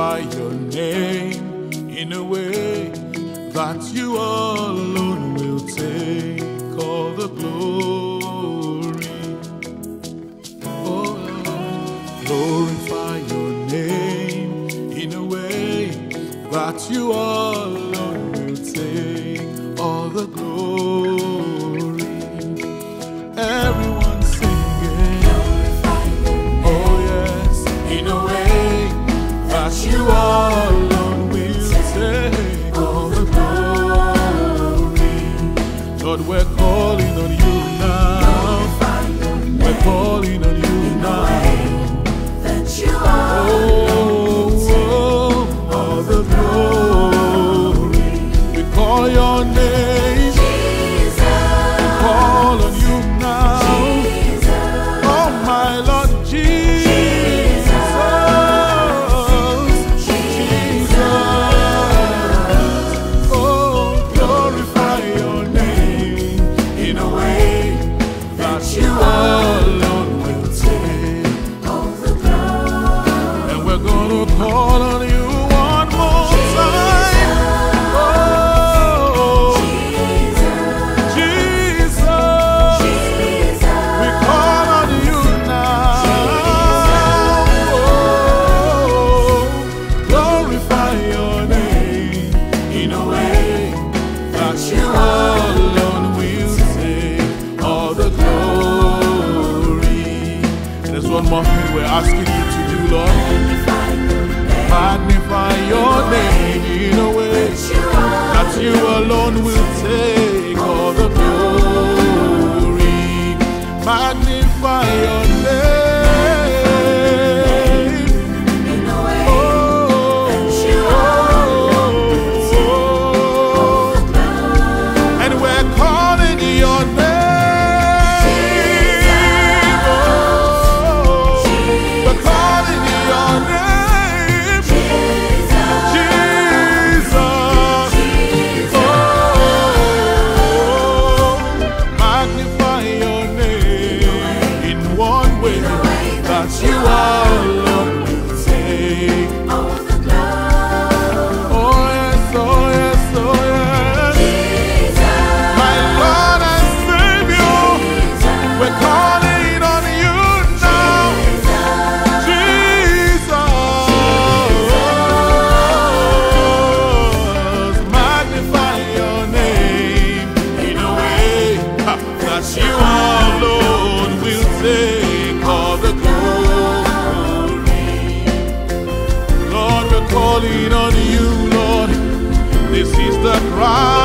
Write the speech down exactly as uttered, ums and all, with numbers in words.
glorify your name in a way that you alone will take all the glory. Oh Lord, glorify your name in a way that you alone will take all the glory. Everyone singing, oh yes, in a way that you alone will take all the glory. Lord, we're calling on you now. We're calling on you now. That you oh, oh, all the glory. We call your name. Jesus. We call on you now. Jesus. Oh my Lord Jesus. Jesus. Jesus. Oh, glorify your name in a way that you alone will take all the glory. And we're gonna call on you one more time. Oh, Jesus, Jesus, we call on you now. Oh, glorify your name in a way that you alone will take all the glory. There's one more thing we're asking you to do, Lord. Magnify your name in a way that you alone will take all the glory. Magnify your name in a way that you alone will take all the glory. And we're calling your name. Oh, we're calling your name. You alone will take all the glory. Oh yes, oh yes, oh yes. Jesus, my Lord and Savior, Jesus, we're calling on you now. Jesus, Jesus, magnify your name in a way that you alone will take all the glory. Calling on you, Lord, this is the cry